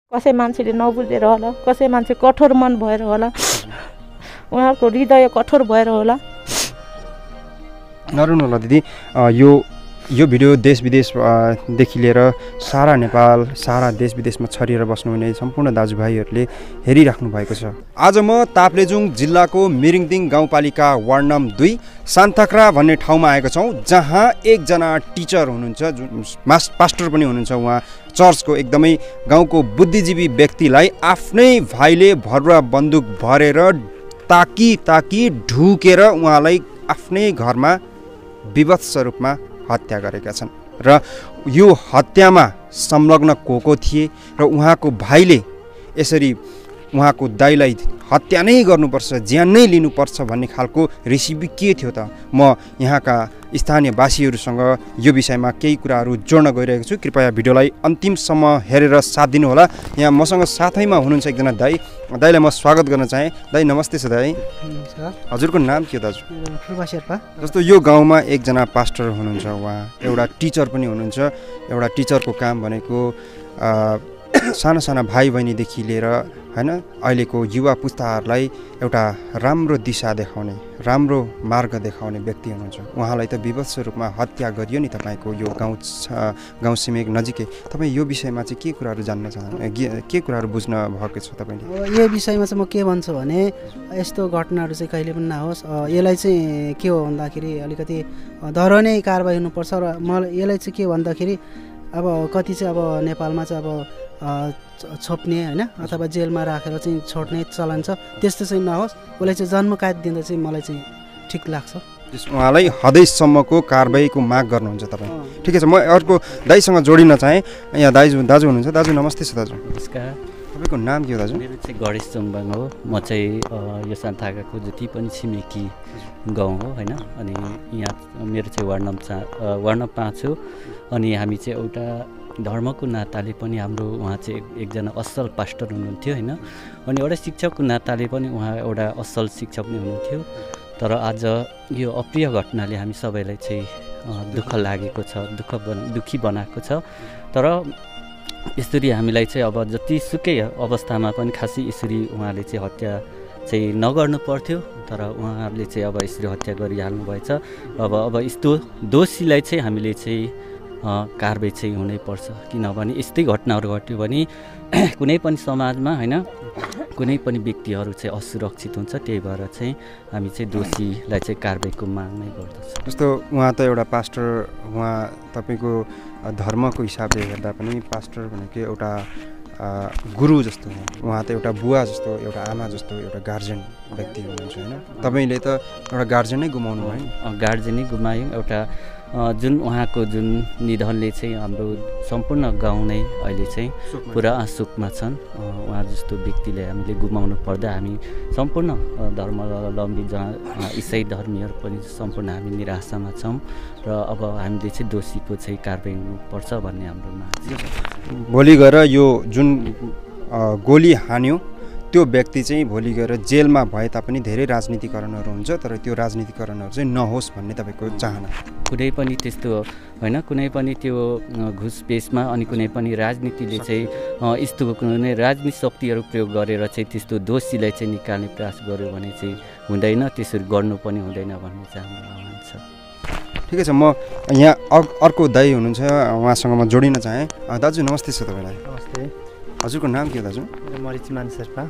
कसै मान्छेले नबुझेर होला, कसै मान्छे कठोर मन भएर होला, उहाँहरूको हृदय कठोर भएर होला। नरुनु होला दिदी, यो भिडियो देश विदेशदेखि लिएर सारा नेपाल, सारा देश विदेशमा छरिएर बस्नुहुने सम्पूर्ण दाजुभाइहरूले हेरिराख्नु भएको छ। आज म ताप्लेजुङ जिल्लाको मिरिङदिङ गाउँपालिका वार्ड नम्बर 2 सान्ताक्रा भन्ने ठाउँमा आएको छौँ, जहाँ एकजना टिचर हुनुहुन्छ, जुन पास्टर पनि हुनुहुन्छ। उहाँ चर्चको एकदमै गाउँको बुद्धिजीवी व्यक्तिलाई आफ्नै भाइले भरुवा बन्दुक भरेर ताकी ढुकेर उहाँलाई आफ्नै घरमा विभत्स रूपमा हत्या गरेका छन्। र यो हत्यामा संलग्न को थिए र उहाँको भाइले यसरी उहाँको दाइलाई हत्या नै गर्नुपर्छ, ज्यान नै लिनुपर्छ भन्ने खालको रेसिपी के थियो त? म यहाँका स्थानीयवासीहरूसँग यो विषयमा केही कुराहरू जोड्न गइरहेको छु। कृपया भिडियोलाई अन्तिमसम्म हेरेर साथ दिनुहोला। यहाँ मसँग साथैमा हुनुहुन्छ एकजना दाइलाई म स्वागत गर्न चाहेँ। दाइ नमस्ते छ दाइ। हजुरको नाम के हो दाजु? जस्तो यो गाउँमा एकजना पास्टर हुनुहुन्छ, उहाँ एउटा टिचर पनि हुनुहुन्छ। एउटा टिचरको काम भनेको साना भाइ बहिनीदेखि लिएर हैन अहिलेको युवा पुस्ताहरूलाई एउटा राम्रो दिशा देखाउने, राम्रो मार्ग देखाउने व्यक्ति हुनुहुन्छ। उहाँलाई त विभत्स रूपमा हत्या गरियो नि तपाईँको यो गाउँ छिमेक नजिकै। तपाईँ यो विषयमा चाहिँ के कुराहरू जान्न चाहनुहुन्छ, के कुराहरू बुझ्न भएको छ तपाईँले? यो विषयमा चाहिँ म के भन्छु भने यस्तो घटनाहरू चाहिँ कहिले पनि नहोस्। यसलाई चाहिँ के हो भन्दाखेरि अलिकति दह्रो नै कारबाही हुनुपर्छ। र मलाई यसलाई चाहिँ के भन्दाखेरि अब कति चाहिँ अब नेपालमा चाहिँ अब छोप्ने हैन अथवा जेलमा राखेर चाहिँ छोड्ने चलन छ, त्यस्तो चाहिँ नहोस्। उसलाई चाहिँ जन्मकैद दिँदा चाहिँ मलाई चाहिँ ठिक लाग्छ। उहाँलाई हदैसम्मको कारबाहीको माग गर्नुहुन्छ तपाईँ? ठिकै छ, म अर्को दाइसँग जोडिन चाहेँ। यहाँ दाजु हुनुहुन्छ। दाजु नमस्ते छ दाजु। नमस्कार। तपाईँको नाम के हो दाजु? मेरो चाहिँ गणेश चुम्बाङ हो। म चाहिँ यो सान्ताक्राको जति पनि छिमेकी गाउँ हो हैन। अनि यहाँ मेरो चाहिँ वार्ड नम्बर 5 हो। अनि हामी चाहिँ एउटा धर्मको नाताले पनि हाम्रो उहाँ चाहिँ एकजना असल पास्टर हुनुहुन्थ्यो हैन। अनि एउटा शिक्षकको नाताले पनि उहाँ एउटा असल शिक्षक नै हुनुहुन्थ्यो। तर आज यो अप्रिय घटनाले हामी सबैलाई चाहिँ दुःख लागेको छ, दुःखी बनाएको छ। तर यसरी हामीलाई चाहिँ अब जतिसुकै अवस्थामा पनि खासै यसरी उहाँले चाहिँ हत्या चाहिँ नगर्नु पर्थ्यो, तर उहाँहरूले चाहिँ अब यसरी हत्या गरिहाल्नु भएछ। अब यस्तो दोषीलाई चाहिँ हामीले चाहिँ कारबाही चाहिँ हुनैपर्छ। किनभने यस्तै घटनाहरू घट्यो भने कुनै पनि समाजमा हैन कुनै पनि व्यक्तिहरू चाहिँ असुरक्षित हुन्छ। त्यही भएर चाहिँ हामी चाहिँ दोषीलाई चाहिँ कारबाहीको माग नै गर्दछ। जस्तो उहाँ त एउटा पास्टर, उहाँ तपाईँको धर्मको हिसाबले हेर्दा पनि पास्टर भनेको एउटा गुरु जस्तो हो। उहाँ त एउटा बुवा जस्तो, एउटा आमा जस्तो, एउटा गार्जेन व्यक्ति हुनुहुन्छ हैन। तपाईँले त एउटा गार्जेनै गुमाउनु भयो नि? गार्जेनै गुमायौँ। एउटा जुन उहाँको जुन निधनले चाहिँ हाम्रो सम्पूर्ण गाउँ नै अहिले चाहिँ पुरा आशोकमा छन्। उहाँ जस्तो व्यक्तिले हामीले गुमाउनु पर्दा हामी सम्पूर्ण धर्मावलम्बी जहाँ इसाई धर्मीहरू पनि सम्पूर्ण हामी निराशामा छौँ। र अब हामीले चाहिँ दोषीको चाहिँ कारबाही हुनुपर्छ भन्ने हाम्रो माग छ। भोलि गएर यो जुन गोली हान्यो त्यो व्यक्ति चाहिँ भोलि गएर जेलमा भए तापनि धेरै राजनीतिकरणहरू हुन्छ, तर त्यो राजनीतिकरणहरू चाहिँ नहोस् भन्ने तपाईँको चाहना? कुनै पनि त्यस्तो होइन, कुनै पनि त्यो घुसपेसमा अनि कुनै पनि राजनीतिले चाहिँ यस्तो कुनै राजनीतिक शक्तिहरू प्रयोग गरेर चाहिँ त्यस्तो दोषीलाई चाहिँ निकाल्ने प्रयास गर्यो भने चाहिँ हुँदैन, त्यसरी गर्नु पनि हुँदैन भन्ने चाहिँ हाम्रो आह्वान छ। ठिकै छ, म यहाँ अर्को दाइ हुनुहुन्छ, उहाँसँग म जोडिन चाहेँ। दाजु नमस्ते छ तपाईँलाई। नमस्ते। हजुरको नाम के हो दाजु? मरिचमान शेर्पा।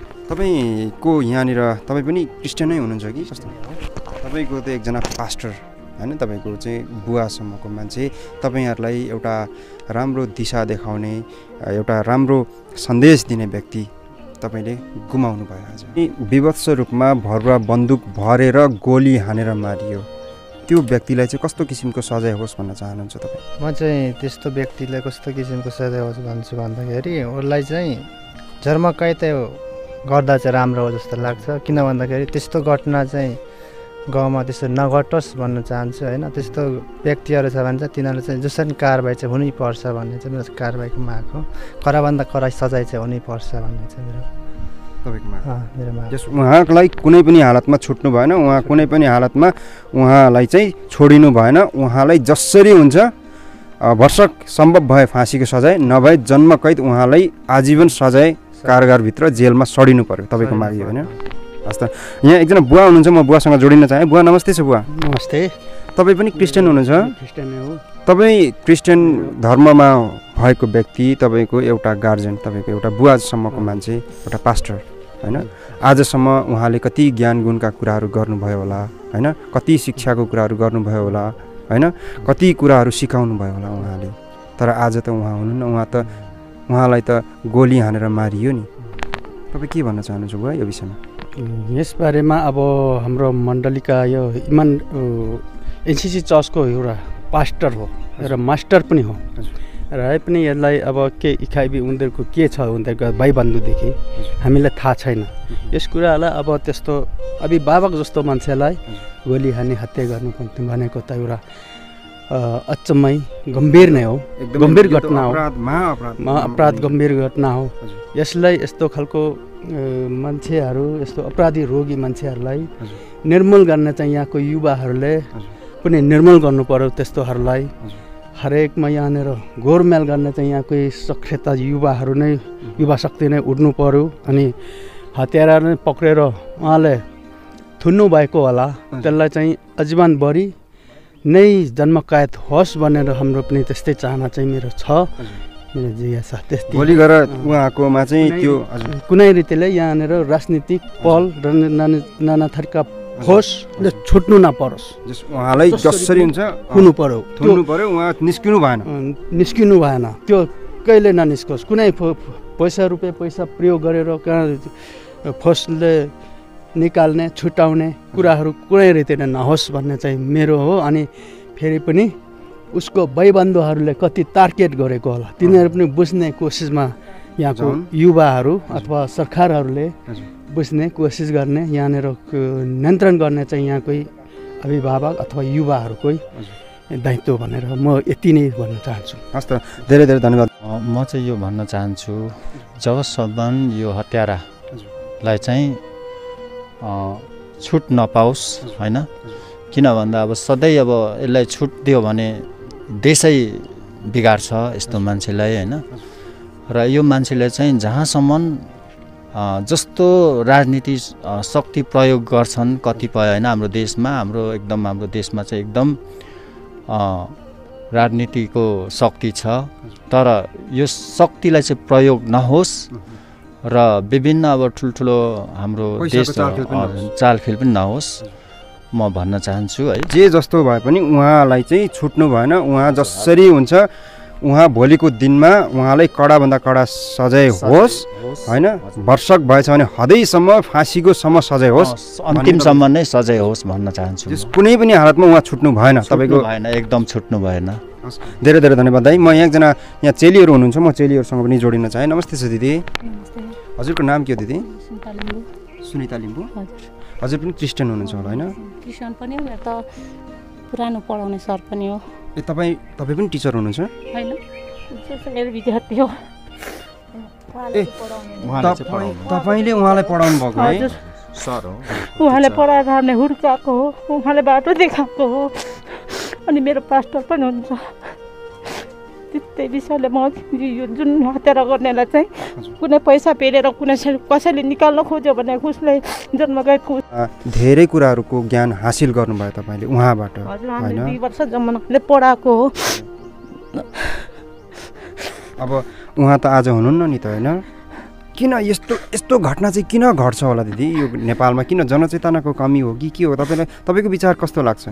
तपाईँको यहाँनिर तपाईँ पनि क्रिस्चियनै हुनुहुन्छ कि कस्तो? तपाईँको त एकजना पास्टर हैन, तपाईँको चाहिँ बुवासम्मको मान्छे, तपाईँहरूलाई एउटा राम्रो दिशा देखाउने, एउटा राम्रो सन्देश दिने व्यक्ति तपाईँले गुमाउनु भयो। आज विभत्स रूपमा भरुवा बन्दुक भरेर गोली हानेर मारियो, त्यो व्यक्तिलाई चाहिँ कस्तो किसिमको सजाय होस् भन्न चाहनुहुन्छ तपाईँ? म चाहिँ त्यस्तो व्यक्तिलाई कस्तो किसिमको सजाय होस् भन्छु भन्दाखेरि उसलाई चाहिँ जन्मकैद गर्दा चाहिँ राम्रो हो जस्तो लाग्छ। किन भन्दाखेरि त्यस्तो घटना चाहिँ गाउँमा त्यस्तो नघटोस् भन्न चाहन्छु हैन। त्यस्तो व्यक्तिहरू छ भने चाहिँ तिनीहरू चाहिँ जसरी कारबाही चाहिँ हुनैपर्छ भन्ने चाहिँ मेरो कारबाहीको माग हो। कराभन्दा कडा सजाय चाहिँ हुनैपर्छ भन्ने चाहिँ मेरो तपाईँको माग। मेरो माग। उहाँलाई कुनै पनि हालतमा छुट्नु भएन, उहाँ कुनै पनि हालतमा उहाँलाई चाहिँ छोडिनु भएन। उहाँलाई जसरी हुन्छ वर्षक सम्भव भए फाँसीको सजाय नभए जन्मकैद उहाँलाई आजीवन सजाय कारागारभित्र जेलमा सडिनु पर्यो तपाईँको माग होइन। हस् त, यहाँ एकजना बुवा हुनुहुन्छ, म बुवासँग जोडिन चाहेँ। बुवा नमस्ते छ बुवा। नमस्ते। तपाईँ पनि क्रिस्चियन हुनुहुन्छ? क्रिस्चियन हो। तपाईँ क्रिस्चियन धर्ममा भएको व्यक्ति, तपाईँको एउटा गार्जियन, तपाईँको एउटा बुवासम्मको मान्छे, एउटा पास्टर होइन। आजसम्म उहाँले कति ज्ञान गुणका कुराहरू गर्नुभयो होला होइन, कति शिक्षाको कुराहरू गर्नुभयो होला होइन, कति कुराहरू सिकाउनु भयो होला उहाँले। तर आज त उहाँ हुनुहुन्न, उहाँलाई त गोली हानेर मारियो नि। तपाईँ के भन्न चाहनुहुन्छ बुवा यो विषयमा? यसबारेमा अब हाम्रो मण्डलीका यो इमान एनसिसी चर्चको एउटा पास्टर हो र मास्टर पनि हो र पनि यसलाई अब के इकाइबी उनीहरूको के छ उनीहरूको भाइबन्धुदेखि हामीलाई थाहा छैन। यस कुरालाई अब त्यस्तो अभिभावक जस्तो मान्छेलाई गोली हानी हत्या गर्नु भनेको त एउटा अचम्मै गम्भीर नै हो, गम्भीर घटना हो, महाअपराध गम्भीर घटना हो। यसलाई यस्तो खालको मान्छेहरू, यस्तो अपराधी रोगी मान्छेहरूलाई निर्मूल गर्न चाहिँ यहाँको युवाहरूले पनि निर्मूल गर्नु पर्यो। त्यस्तोहरूलाई हरेकमा यहाँनिर गोरमेल गर्न चाहिँ यहाँको सक्षमता युवाहरू नै, युवा शक्ति नै उठ्नु पर्यो। अनि हतियार नै पक्रेर उहाँले थुन्नु भएको होला, त्यसलाई चाहिँ आजीवनभरि नै जन्मकैद होस् भनेर हाम्रो पनि त्यस्तै चाहना चाहिँ मेरो छ, मेरो जिज्ञासा त्यस्तै। भोलि गएर उहाँकोमा चाहिँ त्यो कुनै रीतिले यहाँनिर राजनीतिक पहल र नाना थरीका होस् र छुट्नु नपरोस्, उहाँलाई जसरी हुन्छ हुनु पर्यो, उहाँ निस्किनु भएन, त्यो कहिले ननिस्कोस्। कुनै पैसा प्रयोग गरेर कहाँ फोर्सले निकाल्ने छुटाउने कुराहरू कुनै रीतिले नहोस् भन्ने चाहिँ मेरो हो। अनि फेरि पनि उसको भाइबन्धुहरूले कति टार्गेट गरेको होला तिनीहरू पनि बुझ्ने कोसिसमा यहाँको युवाहरू अथवा सरकारहरूले बुझ्ने कोसिस गर्ने, यहाँनिर नियन्त्रण गर्ने चाहिँ यहाँकै अभिभावक अथवा युवाहरूकै दायित्व भनेर म यति नै भन्न चाहन्छु। हस् त, धेरै धेरै धन्यवाद। म चाहिँ यो भन्न चाहन्छु, जबसम्म यो हत्यारालाई चाहिँ छुट नपाओस् होइन, किन भन्दा अब सधैँ अब यसलाई छुट दियो भने देशै बिगार्छ यस्तो मान्छेलाई होइन। र यो मान्छेले चाहिँ जहाँसम्म जस्तो राजनीति शक्ति प्रयोग गर्छन् कतिपय होइन हाम्रो देशमा, हाम्रो देशमा चाहिँ एकदम राजनीतिको शक्ति छ, तर यो शक्तिलाई चाहिँ प्रयोग नहोस् र विभिन्न अब ठुल्ठुलो हाम्रो देश चालखेल पनि नहोस् म भन्न चाहन्छु है। जे जस्तो भए पनि उहाँलाई चाहिँ छुट्नु भएन। उहाँ जसरी हुन्छ उहाँ भोलिको दिनमा उहाँलाई कडाभन्दा कडा सजाय होस् होइन, वर्षक भएछ भने हदैसम्म फाँसीको सम्म सजाय होस्, अन्तिमसम्म नै सजाय होस् भन्न चाहन्छु। कुनै पनि हालतमा उहाँ छुट्नु भएन, तपाईँको भएन, एकदम छुट्नु भएन। धेरै धेरै धन्यवाद दाइ। म एकजना यहाँ चेलीहरू हुनुहुन्छ, म चेलीहरूसँग पनि जोडिन चाहेँ। नमस्ते छ दिदी। हजुरको नाम के हो दिदी? सुनिता लिम्बू। हजुर पनि क्रिस्चियन हुनुहुन्छ होला होइन? क्रिस्चियन पनि हो, त पुरानो पढाउने सर पनि हो। तपाईँ पनि टिचर हुनुहुन्छ? होइन, मेरो विद्यार्थी हो। तपाईँले उहाँलाई पढाउनु भएको है? सर हो। उहाँले पढाएर हामीले हुर्काएको हो, उहाँले बाटो देखाएको हो, अनि मेरो पास्टर पनि हुन्छ। त्यही विषयले म यो जुन हत्या गर्नेलाई चाहिँ कुनै पैसा पेरेर कसैले निकाल्न खोज्यो भने उसलाई जन्मकैदको धेरै कुराहरूको ज्ञान हासिल गर्नुभयो तपाईँले उहाँबाट। हजुर, हामीले 2 वर्ष जमानाले पढाएको हो। अब उहाँ त आज हुनुहुन्न नि त होइन? किन यस्तो घटना चाहिँ किन घट्छ होला दिदी यो नेपालमा? किन जनचेतनाको कमी हो कि के हो? तपाईँको विचार कस्तो लाग्छ?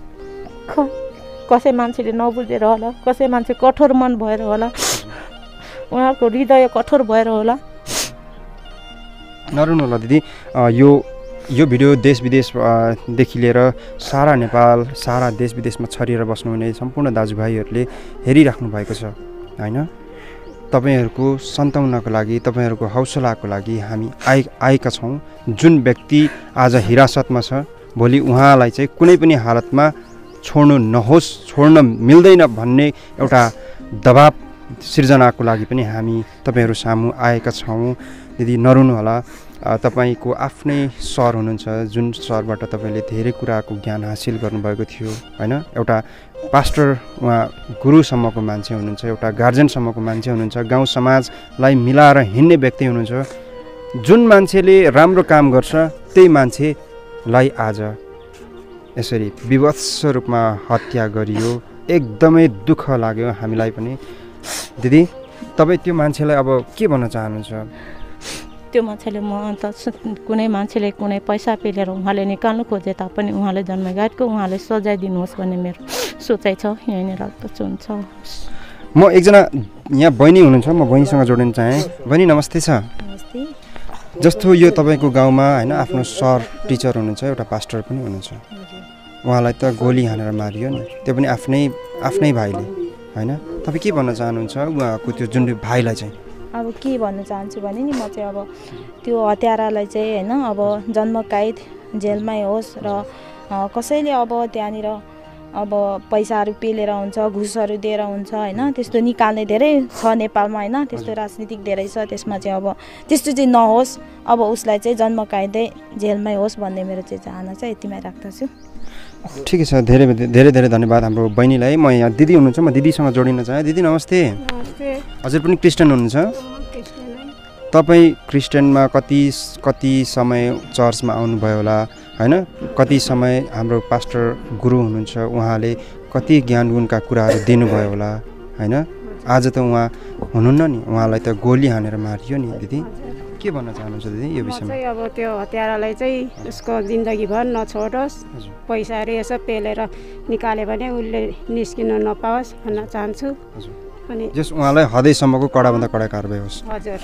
कसै मान्छेले नबुझेर होला, कसै मान्छे कठोर मन भएर होला, उहाँको हृदय कठोर भएर होला। नरुनु होला दिदी, यो भिडियो देश विदेशदेखि लिएर सारा नेपाल, सारा देश विदेशमा छरिएर बस्नुहुने सम्पूर्ण दाजुभाइहरूले हेरिराख्नु भएको छ होइन? तपाईँहरूको सन्ताउनको लागि, तपाईँहरूको हौसलाको लागि हामी आएका छौँ। जुन व्यक्ति आज हिरासतमा छ, भोलि उहाँलाई चाहिँ कुनै पनि हालतमा छोड्नु नहोस्, छोड्न मिल्दैन भन्ने एउटा दबाब सिर्जनाको लागि पनि हामी तपाईँहरू सामु आएका छौँ। दिदी नरुनु होला, तपाईँको आफ्नै सर हुनुहुन्छ जुन सरबाट तपाईँले धेरै कुराको ज्ञान हासिल गर्नुभएको थियो होइन। एउटा पास्टर उहाँ गुरुसम्मको मान्छे हुनुहुन्छ, एउटा गार्जेनसम्मको मान्छे हुनुहुन्छ, गाउँ समाजलाई मिलाएर हिँड्ने व्यक्ति हुनुहुन्छ। जुन मान्छेले राम्रो काम गर्छ त्यही मान्छेलाई आज यसरी विवत्स रूपमा हत्या गरियो। एकदमै दुःख लाग्यो हामीलाई पनि। दिदी तपाईँ त्यो मान्छेलाई अब के भन्न चाहनुहुन्छ? त्यो मान्छेले म त कुनै मान्छेले कुनै पैसा पेलेर उहाँले निकाल्नु खोजे तापनि उहाँले जन्मगाटको उहाँले सजाय दिनुहोस् भन्ने मेरो सोचाइ छ। यहीँनिर हुन्छ। म एकजना यहाँ बहिनी हुनुहुन्छ, म बहिनीसँग जोडिन चाहेँ। बहिनी नमस्ते छ। नमस्ते। जस्तो यो तपाईँको गाउँमा होइन आफ्नो सर टिचर हुनुहुन्छ, एउटा पास्टर पनि हुनुहुन्छ, उहाँलाई त गोली हानेर मारियो नि, त्यो पनि आफ्नै भाइले होइन। तपाईँ के भन्न चाहनुहुन्छ उहाँको त्यो जुन भाइलाई चाहिँ? अब के भन्न चाहन्छु भने नि म चाहिँ अब त्यो हत्यारालाई चाहिँ होइन अब जन्मकैद जेलमै होस् र कसैले अब त्यहाँनिर अब पैसाहरू पेलेर हुन्छ, घुसहरू दिएर हुन्छ होइन, त्यस्तो निकाल्ने धेरै छ नेपालमा होइन। त्यस्तो राजनीतिक धेरै छ, त्यसमा चाहिँ अब त्यस्तो चाहिँ नहोस्। अब उसलाई चाहिँ जन्मकैदै जेलमै होस् भन्ने मेरो चाहिँ चाहना छ। यतिमै राख्दछु। ठिकै छ, धेरै धेरै धेरै धन्यवाद हाम्रो बहिनीलाई। म यहाँ दिदी हुनुहुन्छ, म दिदीसँग जोडिन चाहेँ। दिदी नमस्ते। हजुर पनि क्रिस्चियन हुनुहुन्छ? तपाईँ क्रिस्चियनमा कति समय चर्चमा आउनुभयो होला होइन? कति समय हाम्रो पास्टर गुरु हुनुहुन्छ, उहाँले कति ज्ञान गुणका कुराहरू दिनुभयो होला होइन? आज त उहाँ हुनुहुन्न नि, उहाँलाई त गोली हानेर मारियो नि। दिदी के भन्न चाहनुहुन्छ दिदी यो विषयमा? चाहिँ अब त्यो हत्यारालाई चाहिँ उसको जिन्दगीभर नछोडोस्, पैसाहरू यसो पेलेर निकाल्यो भने उसले निस्किनु नपाओस् भन्न चाहन्छु। अनि जस उहाँलाई हदैसम्मको कडाभन्दा कडा कारबाही होस्। हजुर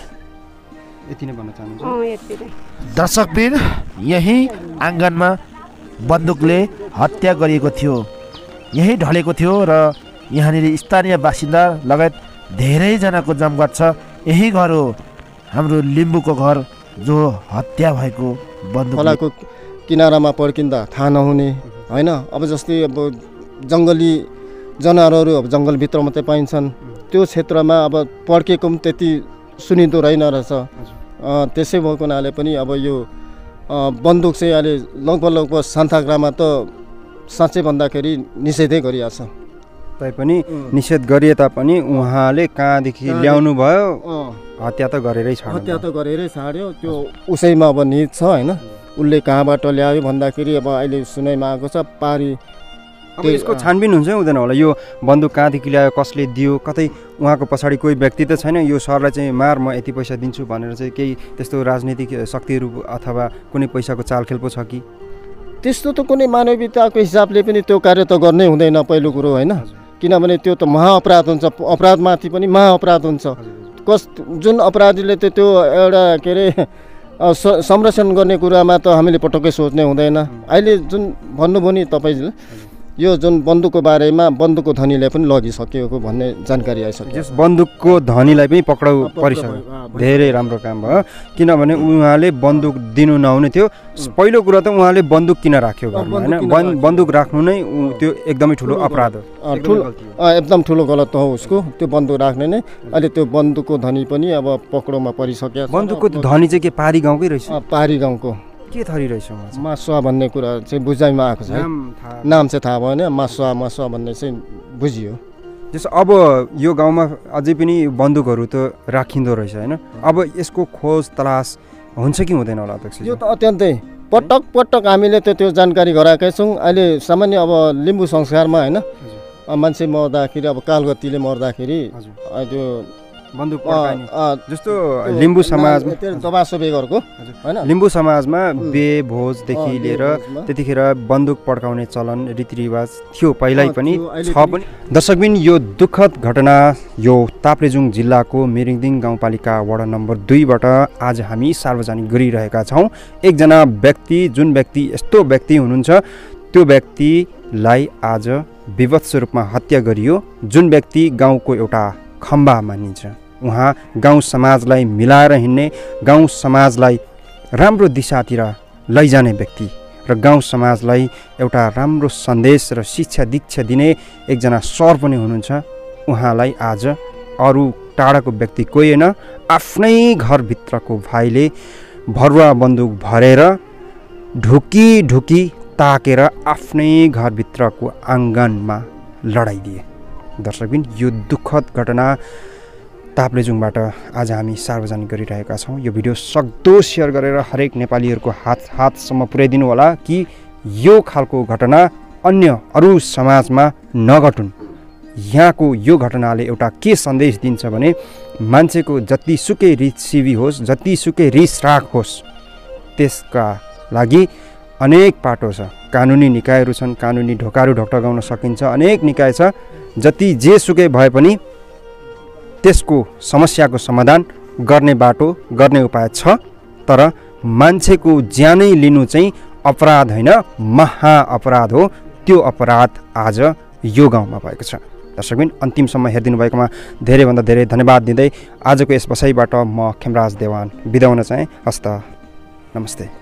यति नै भन्न चाहनुहुन्छ? यति नै। दर्शकवीर, यही आँगनमा बन्दुकले हत्या गरिएको थियो, यही ढलेको थियो र यहाँनिर स्थानीय बासिन्दा लगायत धेरैजनाको जमघट छ। यही घर हो हाम्रो लिम्बूको घर जो हत्या भएको बन्दुक खोलाको किनारामा पड्किँदा थाहा नहुने होइन। अब जस्तै अब जङ्गली जनावरहरू अब जङ्गलभित्र मात्रै पाइन्छन्, त्यो क्षेत्रमा अब पड्केको पनि त्यति सुनिँदो रहेन रहेछ। त्यसै भएको हुनाले पनि अब यो बन्दुक चाहिँ अहिले लगभग सान्ताग्रामा त साँच्चै भन्दाखेरि निषेधै गरिएको छ। तैपनि निषेध गरिए तापनि उहाँले कहाँदेखि ल्याउनु भयो, हत्या त गरेरै छाड्यो। त्यो उसैमा अब निहित छ होइन। उसले कहाँबाट ल्यायो भन्दाखेरि अब अहिले सुनाइमा आएको छ पारी। अब यसको छानबिन हुन्छ हुँदैन होला? यो बन्दुक कहाँदेखि ल्यायो, कसले दियो, कतै उहाँको पछाडि कोही व्यक्ति त छैन यो सरलाई चाहिँ मार, म यति पैसा दिन्छु भनेर चाहिँ केही त्यस्तो राजनीतिक शक्तिहरू अथवा कुनै पैसाको चालखेल पो छ कि? त्यस्तो त कुनै मानवीयताको हिसाबले पनि त्यो कार्य त गर्नै हुँदैन पहिलो कुरो होइन। किनभने त्यो त महाअपराध हुन्छ, अपराधमाथि पनि महाअपराध हुन्छ। जुन अपराधीले त त्यो एउटा के अरे संरक्षण गर्ने कुरामा त हामीले पटक्कै सोच्ने हुँदैन। अहिले जुन भन्नुभयो नि तपाईँले यो जुन बन्दुकको बारेमा, बन्दुकको धनीले पनि लगिसकेको भन्ने जानकारी आइसक्यो। यस बन्दुकको धनीलाई पनि पक्राउ परिसक्यो। धेरै राम्रो काम भयो, किनभने उहाँले बन्दुक दिनु नहुने थियो। पहिलो कुरा त उहाँले बन्दुक किन राख्यो घरमा होइन? बन्दुक राख्नु नै त्यो एकदमै ठुलो अपराध हो, एकदम ठुलो गलत हो उसको त्यो बन्दुक राख्ने नै। अहिले त्यो बन्दुकको धनी पनि अब पक्राउमा परिसक्यो। बन्दुकको धनी चाहिँ के पारी गाउँकै रहेछ? पारी गाउँको के थरी रहेछ? मासुवा भन्ने कुरा चाहिँ बुझाइमा आएको छ। नाम चाहिँ थाहा भएन, मासुवा भन्ने चाहिँ बुझियो। जस्तो अब यो गाउँमा अझै पनि बन्दुकहरू त राखिँदो रहेछ होइन? अब यसको खोज तलास हुन्छ कि हुँदैन होला अध्यक्ष? यो त अत्यन्तै पटक हामीले त त्यो जानकारी गराएकै छौँ। अहिले सामान्य अब लिम्बू संस्कारमा होइन, मान्छे मर्दाखेरि अब कालगतिले मर्दाखेरि त्यो बन्दुक जस्तो लिम्बू समाजमा दबासोबेगरको होइन, लिम्बू समाजमा बिहे भोजदेखि लिएर त्यतिखेर बन्दुक पड्काउने चलन रीतिरिवाज थियो पहिल्यै पनि छ पनि। दर्शकबिन, यो दुःखद घटना यो ताप्लेजुङ जिल्लाको मिरिङदिङ गाउँपालिका वडा नम्बर 2बाट आज हामी सार्वजनिक गरिरहेका छौँ। एकजना व्यक्ति, जुन व्यक्ति यस्तो व्यक्ति हुनुहुन्छ, त्यो व्यक्तिलाई आज विवत्स रूपमा हत्या गरियो। जुन व्यक्ति गाउँको एउटा खम्बा मानिन्छ, उहाँ गाउँ समाजलाई मिलाएर हिँड्ने, गाउँ समाजलाई राम्रो दिशातिर लैजाने व्यक्ति र गाउँ समाजलाई एउटा राम्रो सन्देश र शिक्षा दीक्षा दिने एकजना सर पनि हुनुहुन्छ। उहाँलाई आज अरू टाढाको व्यक्ति कोही होइन, आफ्नै घरभित्रको भाइले भरुवा बन्दुक भरेर ढुकी ढुकी ताकेर आफ्नै घरभित्रको आँगनमा लडाइदिए। दर्शकबिन, यो दुःखद घटना ताप्लेजुङबाट आज हामी सार्वजनिक गरिरहेका छौँ। यो भिडियो सक्दो सेयर गरेर हरेक नेपालीहरूको हातसम्म पुर्याइदिनु होला कि यो खालको घटना अन्य अरू समाजमा नघटुन्। यहाँको यो घटनाले एउटा के सन्देश दिन्छ भने मान्छेको जतिसुकै रिसिभी होस्, जतिसुकै रिस राग होस्, त्यसका लागि अनेक पाटो छ। कानुनी निकायहरू छन्, कानुनी ढोकाहरू ढकढकाउन सकिन्छ, अनेक निकाय छ। जति जेसुकै भए पनि त्यसको समस्याको समाधान गर्ने बाटो, गर्ने उपाय छ। तर मान्छेको ज्यानै लिनु चाहिँ अपराध होइन, महाअपराध हो। त्यो अपराध आज यो गाउँमा भएको छ। दर्शकबिन, अन्तिमसम्म हेरिदिनु भएकोमा धेरैभन्दा धेरै धन्यवाद दिँदै आजको यस बसाइबाट म खेमराज देवान बिदा हुन चाहे। हस्त, नमस्ते।